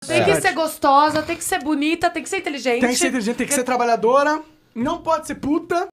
Tem que ser gostosa, tem que ser bonita, tem que ser inteligente. Tem que ser inteligente, tem que ser trabalhadora. Não pode ser puta.